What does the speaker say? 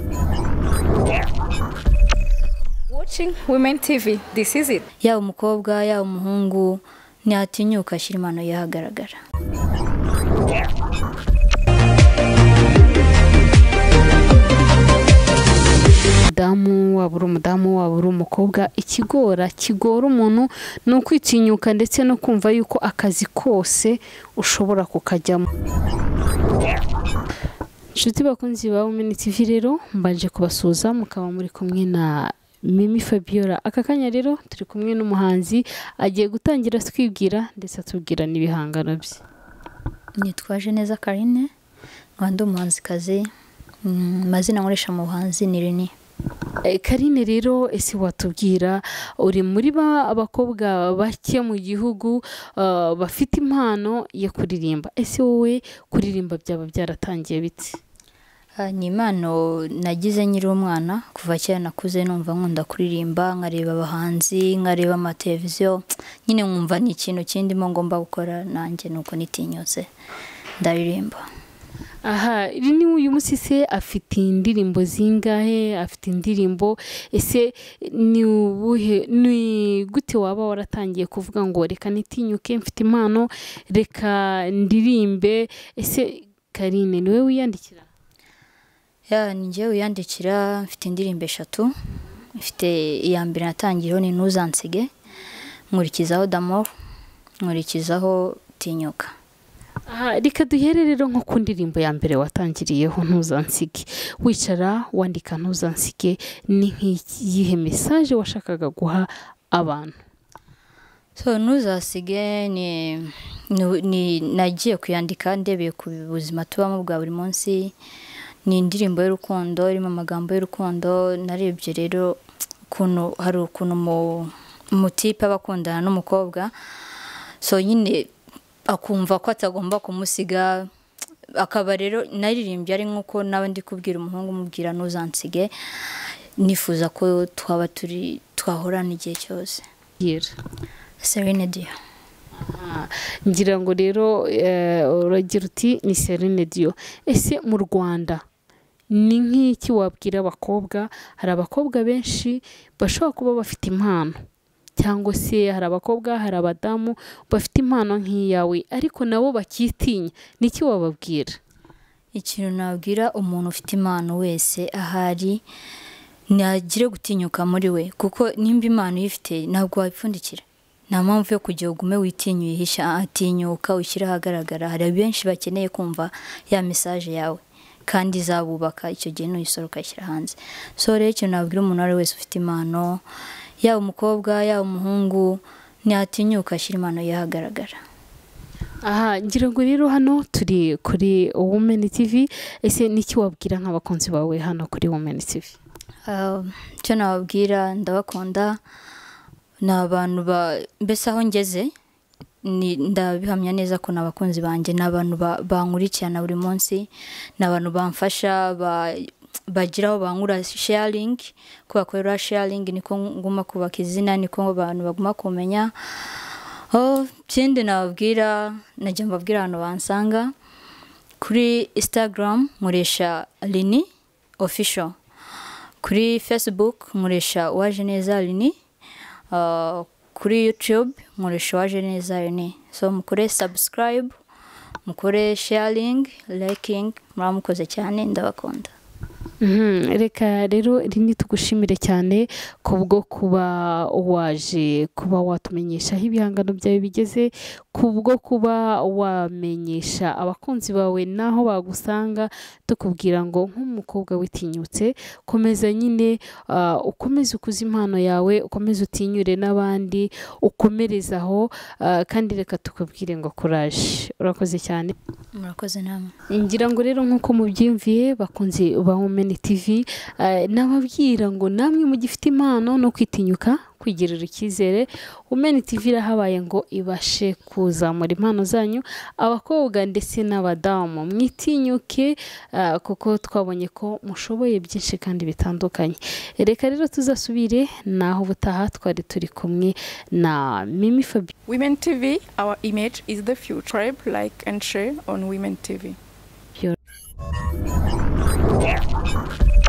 Watching Women TV, this is it. Yaba umukobwa yaba umuhungu ntiyatinyuka ashyira impano ye ahagaragara. Umudamu waba uri umukobwa kigora umuntu ni ukwitinyuka ndetse no kumva yuko akazi kose ushobora kukajyamo. Nshuti bakunzi ba Women TV rero mbanje kubasuza mukaba muri kumwe na Mimi Fabiola. Aka kanya rero turi kumwe n'umuhanzi agiye gutangira twibwira ndetse atubwira n'ibihangano bye. Nitwaje neza Karine, nkandi umuhanzikazi, mazina nkoresha mu buhanzi ni Rini. Karine rero ese watubwira uri muri abakobwa bake mu gihugu bafite impano yo kuririmba. Ese wowe kuririmba byaba byaratangiye bite? Ni impano nagize nyiri umwana, kuva cyane nakuze numva nkunda kuririmba, nkareba abahanzi, nkareba amateleviziyo, nyine nkumva ni ikintu kindimo ngomba gukora, nanjye nuko nitinyutse ndaririmba. Aha, Rini uyu munsi se afite indirimbo zingahe? Afite indirimbo ese ni gute waba waratangiye kuvuga ngo reka nitinyuke, mfite impano, reka ndirimbe? Ese Karine niwe wiyandikira? Ni njye wiyandikira. Mfite indirimbo 3. Mfite iya mbere natangiyeho ni Ntuzansige, nkurikizaho D'amour, nkurikizaho Tinyuka. Aha, reka duhere rero nko ku ndirimbo ya mbere watangiriyeho Ntuzansige. Wicara wandika Ntuzansige, ni nk'iyihe message washakaga guha abantu? Ntuzansige ni nagiye kuyandika ndebeye ku buzima tubamo bwa buri munsi. Ni indirimbo y'urukundo, irimo amagambo y'urukundo. Narebye rero hari ukuntu umutipe abakundana n'umukobwa, nyine akumva ko atagomba kumusiga, akaba rero naririmbye ari nkuko nawe ndi kubwira umuhungu umubwira Ntuzansige, nifuza ko twahorana igihe cyose. Celine Dion. Ngira ngo rero uragira uti ni Celine Dion. Ese mu Rwanda ni nk'iki wabwira abakobwa? Hari abakobwa benshi bashobora kuba bafite impano, cyangwa se hari abakobwa, hari abadamu bafite impano nk'iyawe ariko nabo bakitinya, niki wababwira? Ikintu nabwira umuntu ufite impano wese ahari nagire gutinyuka muri we, kuko nimba impano uyifite ntabwo wayipfundikira. Nta mpamvu yo kujya ugume witinyuye, hisha, atinyuka ushyira ahagaragara. Hari benshi bakeneye kumva ya message yawe kandi izabubaka, icyo gihe nuyisora ukayishyira hanze. Rero ikintu nabwira umuntu ari wese ufite impano, yaba umukobwa yaba umuhungu, ntiyatinyuka ashyira impano ye ahagaragara. Aha, ngira ngo rero hano turi kuri Women TV. Ese niki wabwira nk'abakunzi bawe hano kuri Women TV? Cyo nababwira, ndabakunda. Ni abantu mbese aho ngeze ndabihamya neza ko n'abakunzi banjye, n'abantu bankurikirana buri munsi, n'abantu bamfasha, bagiraho bankura sharing, kuba korera sharing niko nguma kubaka izina, niko abantu baguma kumenya. Ikindi nababwira, najya mbabwira abantu bansanga kuri Instagram nkoresha Rini official, kuri Facebook nkoresha Uwaje Neza Rini, kuri YouTube nkoresha Uwaje Neza Rini. Mukore subscribe, mukore sharing, liking, muramukoze cyane, ndabakunda. Reka rero Rini tugushimire cyane kubwo kuba waje kuba watumenyesha aho ibihangano byawe bigeze, kubwo kuba wamenyesha abakunzi bawe naho bagusanga, tukubwira ngo nk'umukobwa witinyutse komeza nyine ukomeze ukuze impano yawe, ukomeze utinyure n'abandi, ukomereza aho, kandi reka tukubwire ngo courage. Urakoze cyane. Murakoze namwe. Ngira ngo rero nkuko mubyimviye bakunzi ba Women TV, nababwira ngo namwe mugifite impano no kwitinyuka, kwigirira icyizere, Women TV irahabaye ngo ibashe kuzamura impano zanyu, abakobwa ndetse n'abadamu mwitinyuke, kuko twabonye ko mushoboye byinshi kandi bitandukanye. Reka rero tuzasubire naho butaha, twari turi kumwe na Mimi Fabiola. Women TV, our image is the future. Like and share on Women TV.